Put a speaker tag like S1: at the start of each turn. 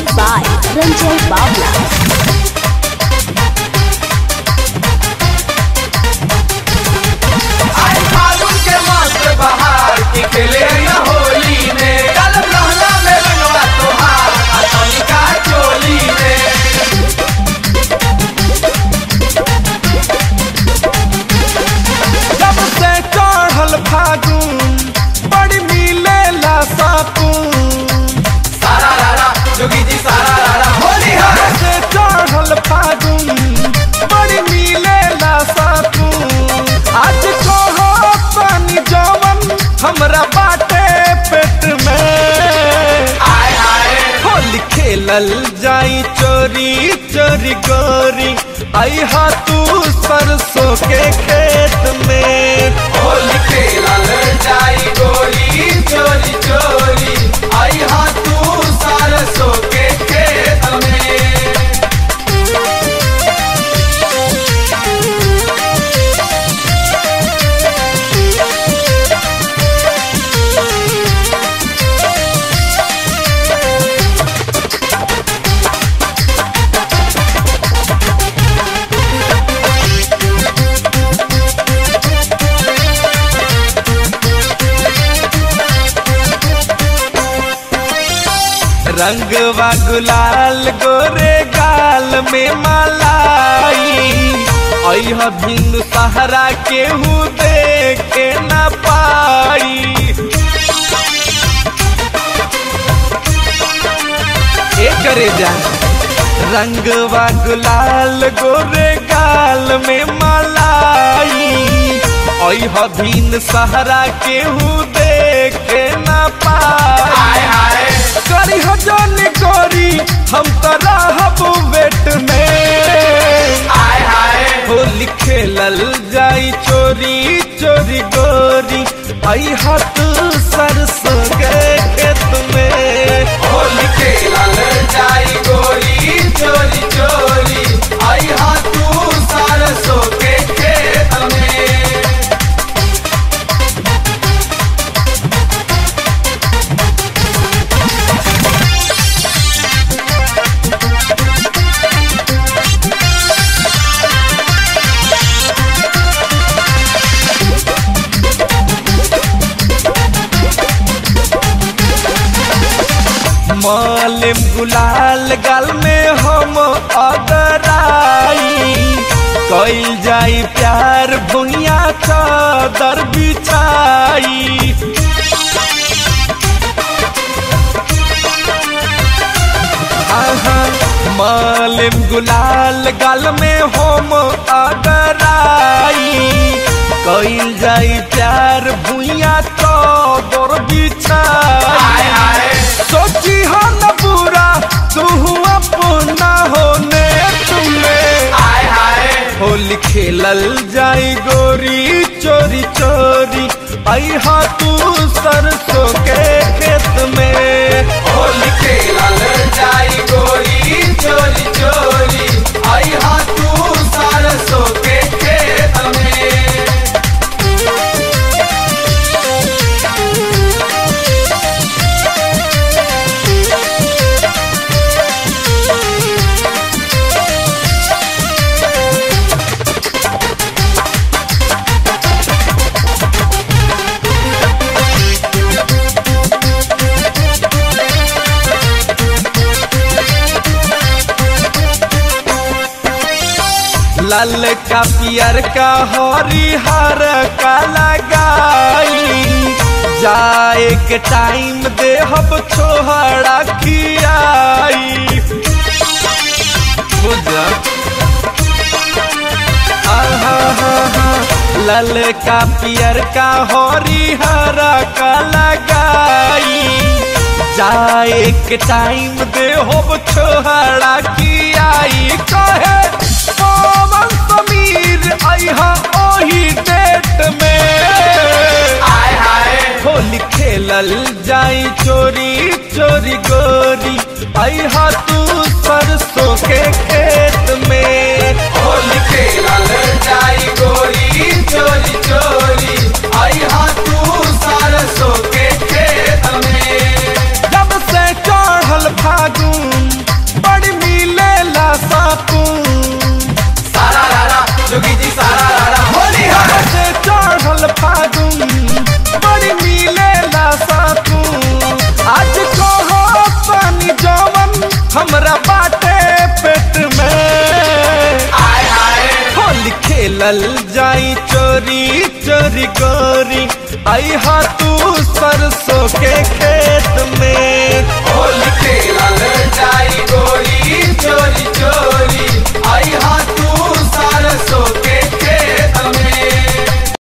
S1: Music by Ranjay Bawla.
S2: खेले होली में चल लहंगा में रंगवा तोहार का चोली में जब से चढ़ल फागुन बड़ी मिलेला साकुन सारा रारा जोगी जी सारा रारा होली है से चढ़ल फागुन बड़ी मिलेला साकुन आज कहो पानी जवन हमरा बाटे पेट में आय आय होली खेलल जाई चोरी चोरी गोरी आई हा तू सरसों के खेत में होली खेलल जाई गोरी चोरी चोरी आई हा तू सरसों के खेत में रंगवा गुलाल गोरे गाल में मलाई अइह भिन्न सहारा केहू देखे न पाई करे जा रंगवा गुलाल गोरे गाल में मलाई अइह भिन्न सहारा केहू देखे न पाई करी हजन गोरी हम तरा हबू बेट में आय हाय होली खेलल जाई चोरी चोरी गोरी आई हाथ सरसों के खेत में होली खेलल जाई गोरी चोरी चोरी आई हाथ सरसों के खेत में मालिम गुलाल गाल में हम अगराई कइल जाई प्यार भुइया चादर बिछाई मालिम गुलाल गाल में हम अगराई कइल जाई प्यार भुइया चादर बिछाई सोची हो न बुरा तू अपना होने तुम्हें आय हाय होली खेलल जाई गोरी चोरी चोरी आई हा तू सरसों के खेत में होली खेलल जाई गोरी चोरी चोरी आई हा तू सरसों के खेत में लाल का पियर का हरिहर का लगाई जाए के टाइम दे हब छोहड़ा खियाई लाल का पियर का हरिहर का लगाई जाए के टाइम दे हब छोहड़ा खियाई कहे समीर आइहा ओही डेट में आय हाय होली खेलल जाई चोरी चोरी गोरी आइहा तू सरसों के खेत में होली खेलल जाई गोरी चोरी चोरी आइहा तू सरसों के खेत में जब से चढ़ल फागुन
S3: खेलल जाई चोरी चोरी गोरी आई हा तू सरसों के खेत में।